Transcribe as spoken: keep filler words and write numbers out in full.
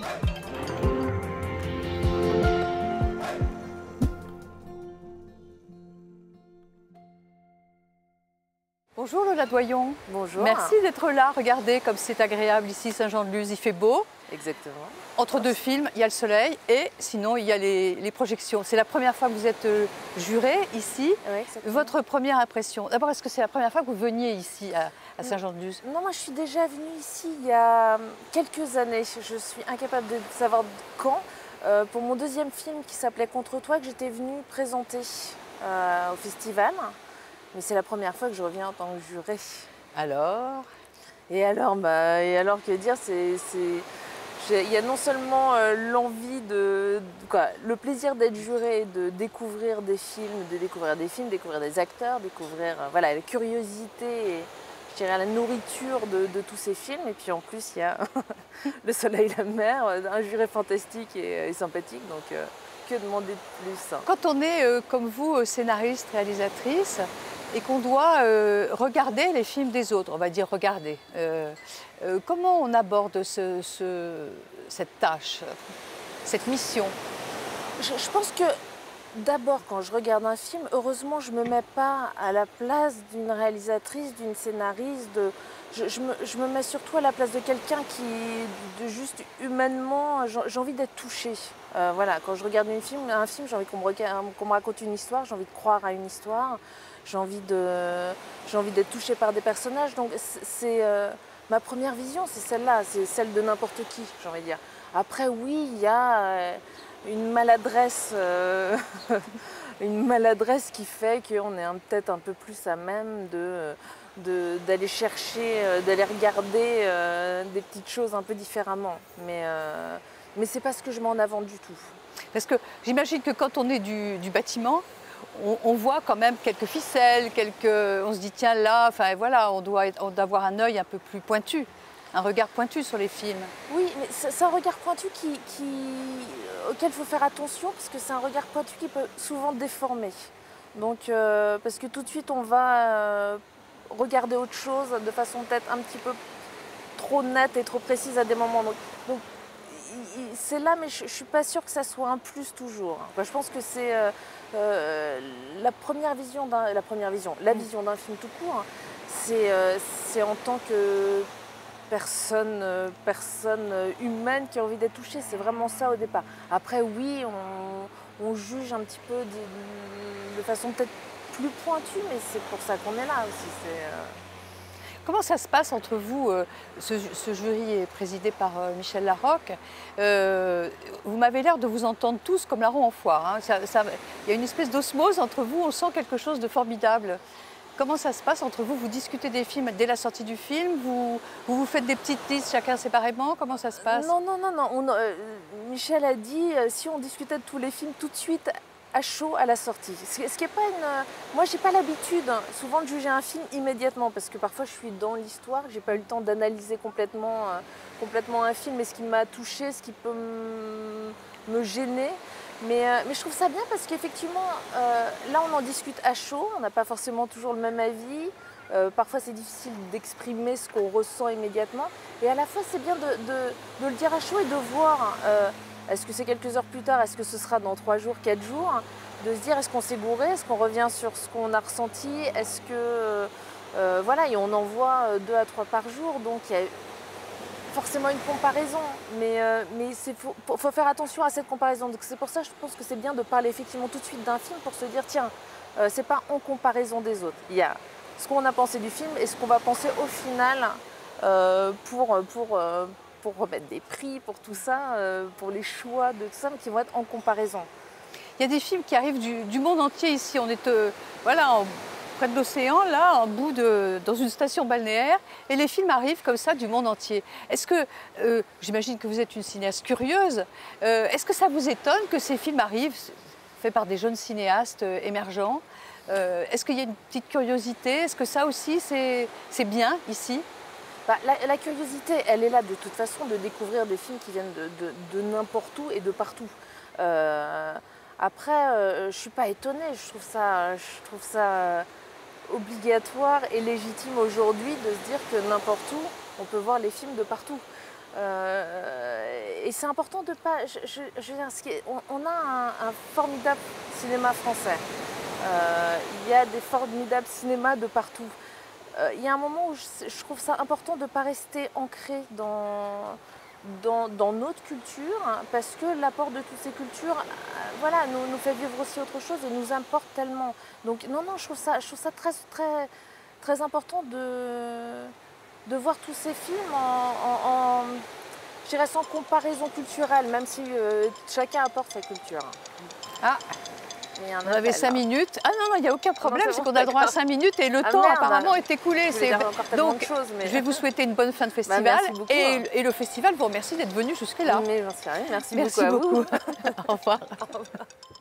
Bonjour Lola Doyon. Bonjour. Merci d'être là. Regardez comme c'est agréable ici, Saint-Jean-de-Luz, il fait beau. Exactement. Entre deux films, il y a le soleil et sinon il y a les, les projections. C'est la première fois que vous êtes euh, juré ici. Oui, exactement. Votre première impression? D'abord, est-ce que c'est la première fois que vous veniez ici à, à Saint-Jean-de-Luz? Non, moi je suis déjà venue ici il y a quelques années. Je suis incapable de savoir quand. Euh, pour mon deuxième film qui s'appelait Contre toi, que j'étais venue présenter euh, au festival. Mais c'est la première fois que je reviens en tant que juré. Alors? Et alors, bah, et alors que dire, c'est... Il y a non seulement euh, l'envie de, de quoi, le plaisir d'être juré, de découvrir des films, de découvrir des films, découvrir des acteurs, découvrir euh, voilà, la curiosité et je dirais la nourriture de, de tous ces films. Et puis en plus, il y a le soleil, la mer, un juré fantastique et, et sympathique. Donc euh, que demander de plus? Quand on est euh, comme vous, scénariste, réalisatrice, et qu'on doit euh, regarder les films des autres, on va dire regarder. Euh, euh, comment on aborde ce, ce, cette tâche, cette mission? je, je pense que d'abord, quand je regarde un film, heureusement, je ne me mets pas à la place d'une réalisatrice, d'une scénariste. De, je, je, me, je me mets surtout à la place de quelqu'un qui, de juste humainement, j'ai envie d'être touchée. Euh, voilà, quand je regarde un film, un film j'ai envie qu'on me, qu'on me raconte une histoire, j'ai envie de croire à une histoire. J'ai envie de, j'ai envie d'être touchée par des personnages. Donc c'est euh, ma première vision, c'est celle-là, c'est celle de n'importe qui, j'ai envie de dire. Après, oui, il y a euh, une maladresse, euh, une maladresse qui fait qu'on est peut-être un peu plus à même de, de, d'aller chercher, euh, d'aller regarder euh, des petites choses un peu différemment. Mais, euh, mais c'est pas ce que je mets en avant du tout. Parce que j'imagine que quand on est du, du bâtiment, On, on voit quand même quelques ficelles, quelques... on se dit tiens là, enfin voilà, on doit, être, on doit avoir un œil un peu plus pointu, un regard pointu sur les films. Oui, mais c'est un regard pointu qui, qui, auquel il faut faire attention parce que c'est un regard pointu qui peut souvent déformer. Donc, euh, parce que tout de suite on va euh, regarder autre chose de façon peut-être un petit peu trop nette et trop précise à des moments. Donc, donc c'est là, mais je ne suis pas sûre que ça soit un plus toujours. Je pense que c'est euh, euh, la première vision, d'un, la première vision, la vision d'un film tout court, c'est euh, c'est en tant que personne, euh, personne humaine qui a envie d'être touchée. C'est vraiment ça au départ. Après, oui, on, on juge un petit peu de, de façon peut-être plus pointue, mais c'est pour ça qu'on est là aussi. C'est, euh... Comment ça se passe entre vous? Ce, ce jury est présidé par Michel Larocque. Euh, vous m'avez l'air de vous entendre tous comme larrons en foire. Hein. Ça, ça, il y a une espèce d'osmose entre vous, on sent quelque chose de formidable. Comment ça se passe entre vous? Vous discutez des films dès la sortie du film? Vous vous, vous faites des petites listes chacun séparément? Comment ça se passe? Non, non, non. non. On, euh, Michel a dit euh, si on discutait de tous les films tout de suite, à chaud à la sortie. Ce qui est pas une... Moi, j'ai pas l'habitude hein, souvent de juger un film immédiatement parce que parfois je suis dans l'histoire, j'ai pas eu le temps d'analyser complètement, euh, complètement un film et ce qui m'a touché, ce qui peut me gêner. Mais, euh, mais je trouve ça bien parce qu'effectivement, euh, là on en discute à chaud, on n'a pas forcément toujours le même avis. Euh, parfois c'est difficile d'exprimer ce qu'on ressent immédiatement. Et à la fois c'est bien de, de, de le dire à chaud et de voir... Euh, Est-ce que c'est quelques heures plus tard? Est-ce que ce sera dans trois jours, quatre jours? De se dire, est-ce qu'on s'est gouré? Est-ce qu'on revient sur ce qu'on a ressenti? Est-ce que... Euh, voilà, et on en voit deux à trois par jour, donc il y a forcément une comparaison. Mais il mais faut, faut faire attention à cette comparaison. Donc c'est pour ça que je pense que c'est bien de parler effectivement tout de suite d'un film pour se dire, tiens, euh, c'est pas en comparaison des autres. Il y a ce qu'on a pensé du film et ce qu'on va penser au final euh, pour... pour euh, pour remettre des prix, pour tout ça, euh, pour les choix de tout ça, mais qui vont être en comparaison. Il y a des films qui arrivent du, du monde entier ici. On est euh, voilà, en, près de l'océan, là, en bout de, dans une station balnéaire, et les films arrivent comme ça du monde entier. Est-ce que, euh, j'imagine que vous êtes une cinéaste curieuse, euh, est-ce que ça vous étonne que ces films arrivent, faits par des jeunes cinéastes euh, émergents? euh, Est-ce qu'il y a une petite curiosité? Est-ce que ça aussi, c'est bien ici? Bah, la, la curiosité, elle est là de toute façon de découvrir des films qui viennent de, de, de n'importe où et de partout. Euh, après, euh, je ne suis pas étonnée, je trouve ça, je trouve ça obligatoire et légitime aujourd'hui de se dire que n'importe où, on peut voir les films de partout. Euh, et c'est important de pas. Je, je, je veux dire, ce qui est, on, on a un, un formidable cinéma français. Euh, il y a des formidables cinémas de partout. Euh, il y a un moment où je, je trouve ça important de ne pas rester ancré dans, dans, dans notre culture, hein, parce que l'apport de toutes ces cultures, euh, voilà, nous, nous fait vivre aussi autre chose et nous importe tellement. Donc non, non, je trouve ça, je trouve ça très, très, très important de, de voir tous ces films en, en, en je dirais sans comparaison culturelle, même si euh, chacun apporte sa culture. Ah, on avait cinq minutes. Ah non, non, il n'y a aucun problème, c'est qu'on a droit à cinq minutes et le ah, temps merde, apparemment est écoulé. Donc, de choses, mais... je vais vous souhaiter une bonne fin de festival. Bah, beaucoup, et, hein. et le festival vous remercie d'être venu jusque-là. Mais, merci, merci, merci beaucoup. beaucoup. À vous. Au revoir. Au revoir.